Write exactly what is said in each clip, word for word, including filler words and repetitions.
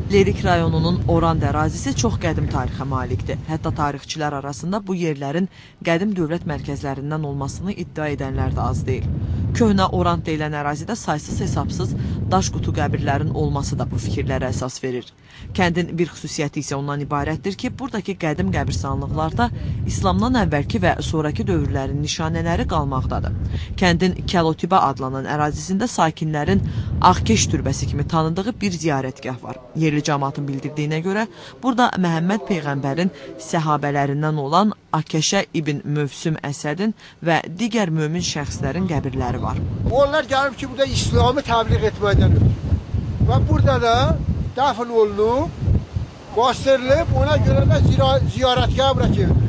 Lerik rayonunun Orand ərazisi çox qədim tarixə malikdir. Hətta tarixçilər arasında bu yerlərin qədim dövlət mərkəzlərindən olmasını iddia edənlər də az deyil. Köhnə Orand deyilən ərazidə saysız hesabsız daş qutu qəbirlərin olması da bu fikirlərə əsas verir. Kəndin bir xüsusiyyəti isə ondan ibarətdir ki, buradakı qədim qəbirstanlıqlarda İslamdan əvvəlki və sonraki dövrlərin nişanələri qalmaqdadır. Kəndin Kəlotibə adlanan ərazisində sakinlərin Ağkeş türbəsi kimi tanıdığı bir ziyarətgah var. Yerli cəmaatın bildirdiyinə görə, burada Məhəmməd Peyğəmbərin səhabələrindən olan Akeşə ibn Mövsüm Əsədin və digər mömin şəxslərin qəbirləri var. Onlar gəlib ki, burada İslamı təbliğ etməkdədir. Və burada da dəfn olunub, bastırılıb, ona görə də ziyarətgah bura çevrilir.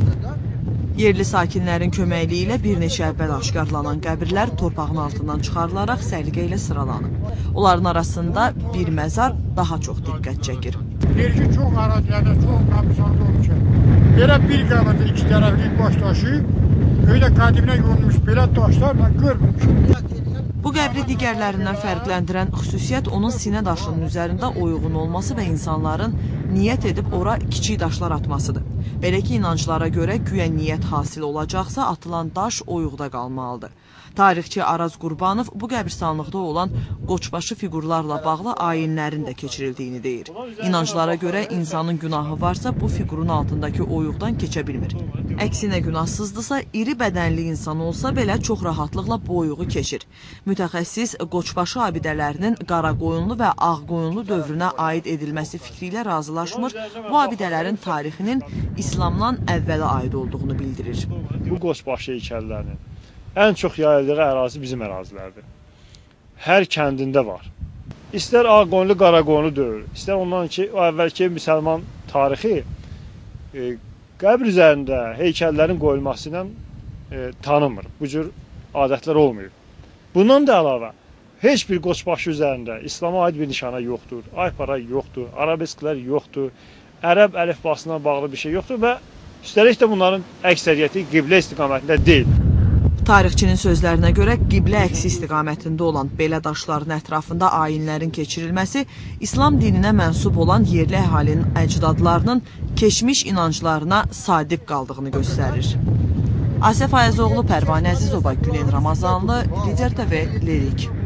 Yerli sakinlərin köməkliyi ilə bir neçə əvvəl aşkarlanan qəbirlər torpağın altından çıxarılaraq səliqə ilə sıralanıb. Onların arasında bir məzar daha çox diqqət çəkir. Bir ki, çox ərazilərdə, çox qəbirstanlıqda olur ki, belə bir qəbirdə iki tərəfli baş daşı, öyle qədimlə yorulmuş belə daşlar mən görmüşüm. Bu qəbri digərlərindən fərqləndirən xüsusiyyət onun sinə daşının üzərində oyğun olması və insanların niyyət edib ora kiçik daşlar atmasıdır. Belə ki, inanclara görə güya niyyət hasil olacaqsa atılan daş oyuqda qalmalıdır. Tarixçi Araz Qurbanov bu qəbirstanlıqda olan qoçbaşı fiqurlarla bağlı ayinlərin də keçirildiyini deyir. İnanclara görə insanın günahı varsa bu fiqurun altındakı oyuqdan keçə bilmir. Əksinə günahsızdırsa, iri bədənli insan olsa belə çox rahatlıqla bu oyuğu keçir. Mütəxəssis qoçbaşı abidələrinin qaraqoyunlu və ağqoyunlu dövrünə aid edilməsi fikri ilə razılaşmır, bu abidələrin tarixinin İslamdan əvvələ aid olduğunu bildirir. Bu qoçbaşı heykəllərinin ən çox yayıldığı ərazi bizim ərazilərdir. Hər kəndində var. İstər ağqoyunlu, qaraqoyunlu dövr, istər ondan ki, o əvvəlki müsəlman tarixi e, qəbr üzərində heykəllərin qoyulması ilə e, tanınmır. Bu cür adətlər olmuyor. Bundan da əlavə, heç bir qoçbaşı üzərində İslama aid bir nişana yoxdur, aypara yoxdur, arabesklər yoxdur, ərəb əlifbasına bağlı bir şey yoxdur və üstəlik də bunların əksəriyyəti qiblə istiqamətində deyil. Tarixçinin sözlərinə görə qiblə əksi istiqamətində olan belə daşların ətrafında ayinlərin keçirilməsi İslam dininə mənsub olan yerli əhalinin əcdadlarının keçmiş inanclarına sadiq qaldığını göstərir. Asif Ayazoğlu, Pərvanə Əzizova, Gülen Ramazanlı, Lider T V, Lerik.